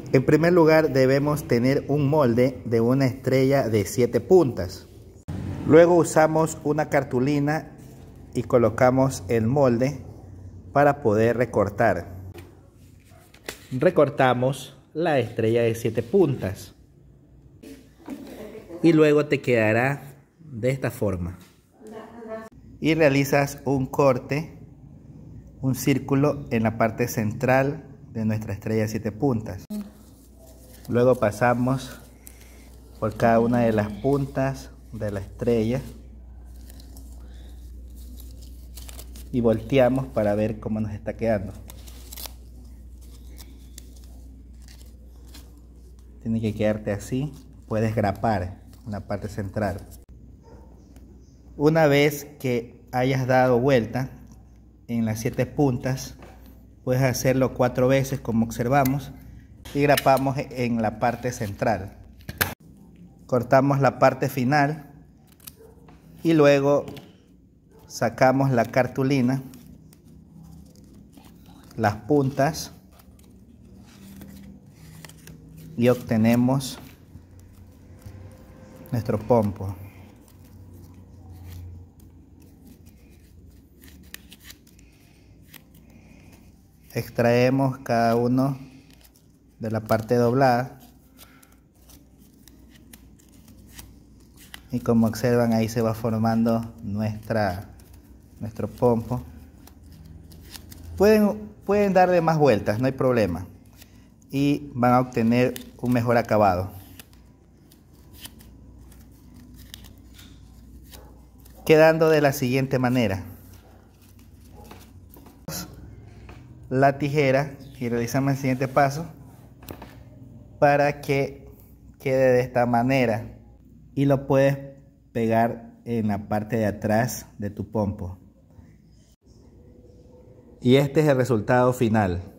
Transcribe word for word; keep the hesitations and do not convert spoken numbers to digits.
En primer lugar debemos tener un molde de una estrella de siete puntas. Luego usamos una cartulina y colocamos el molde para poder recortar. Recortamos la estrella de siete puntas y luego te quedará de esta forma. Y realizas un corte, un círculo en la parte central de nuestra estrella de siete puntas. Luego pasamos por cada una de las puntas de la estrella y volteamos para ver cómo nos está quedando. Tiene que quedarte así. Puedes grapar en la parte central. Una vez que hayas dado vuelta en las siete puntas, puedes hacerlo cuatro veces como observamos y grapamos en la parte central. Cortamos la parte final y luego sacamos la cartulina, las puntas y obtenemos nuestro pompo. Extraemos cada uno de la parte doblada y como observan ahí se va formando nuestra, nuestro pompo. Pueden, pueden darle más vueltas, no hay problema, y van a obtener un mejor acabado. Quedando de la siguiente manera. La tijera y realizamos el siguiente paso para que quede de esta manera y lo puedes pegar en la parte de atrás de tu pompo. Y este es el resultado final.